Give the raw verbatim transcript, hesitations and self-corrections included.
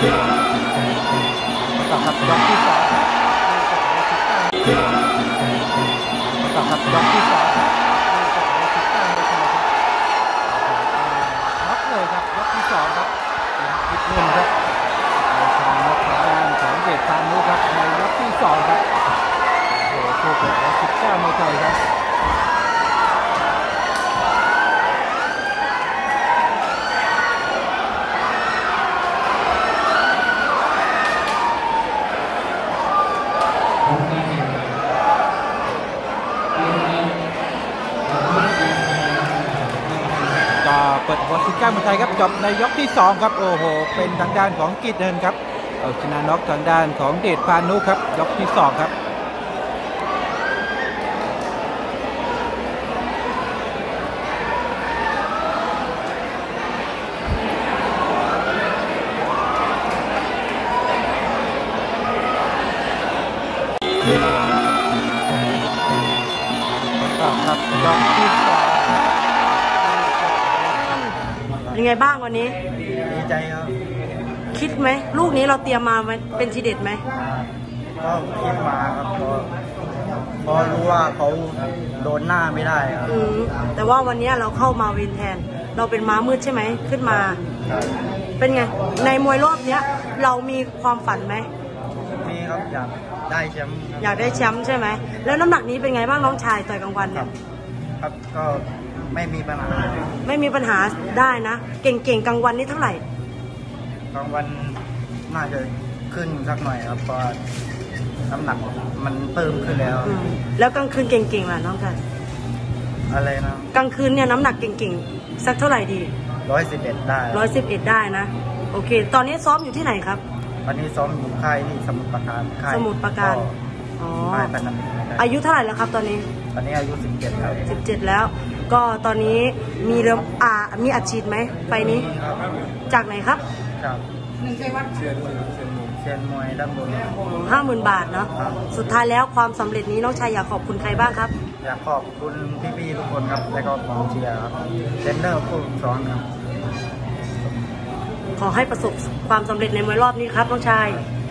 ต่อครับยกที่สองต่อครับยกที่สองน็อกเลยครับยกที่สองครับอีกหนึ่งครับชนะน็อกทางด้านของเดชพานุครับในยกที่สองครับโอ้โหคู่เปิดสิบเก้ามวยไทยครับเปิดหัวสิบเก้ามวยไทยครับจบในยกที่สองครับโอ้โหเป็นทางด้านของกิตเดินครับเอาชนะน็อกทางด้านของเดชพานุครับยกที่สองครับครับยกที่สองยังไงบ้างวันนี้ดีใจครับคิดไหมลูกนี้เราเตรียมมาเป็นทีเด็ดไหมก็คิดมาครับเพราะเพราะรู้ว่าเขาโดนหน้าไม่ได้ครับแต่ว่าวันนี้เราเข้ามาเวนแทนเราเป็นม้ามืดใช่ไหมขึ้นมาเป็นไงในมวยรอบนี้เรามีความฝันไหมมีครับอยากได้แชมป์อยากได้แชมป์ใช่ไหมแล้วน้ำหนักนี้เป็นไงบ้างน้องชายต่อยกลางวันเนี่ยครับก็ไม่มีปัญหาไม่มีปัญหาได้นะเก่งๆกลางวันนี่เท่าไหร่กลางวันน่าจะขึ้นสักหน่อยครับเพราะน้ำหนักมันเพิ่มขึ้นแล้วแล้วกลางคืนเก่งๆล่ะน้องชายอะไรนะกลางคืนเนี่ยน้ำหนักเก่งๆสักเท่าไหร่ดีร้อยสิบเอ็ดได้ร้อยสิบเอ็ดได้นะโอเคตอนนี้ซ้อมอยู่ที่ไหนครับวันนี้ซ้อมอยู่ค่ายที่สมุทรปราการค่ายสมุทรปราการอ๋ออายุเท่าไหร่แล้วครับตอนนี้ตอนนี้อายุสิบเจ็ดครับสิบเจ็ดแล้วก็ตอนนี้มีเริ่มอ่ามีอัดฉีดไหมไฟนี้จากไหนครับจากหนึ่งเชียนวัดเชียนมวยเชียนมวยด้านบนห้าหมื่นบาทเนาะสุดท้ายแล้วความสำเร็จนี้น้องชายอยากขอบคุณใครบ้างครับอยากขอบคุณพี่ๆทุกคนครับและก็กองเชียร์ครับเทรนเนอร์ผู้สอนครับขอให้ประสบความสำเร็จในมวยรอบนี้ครับน้องชาย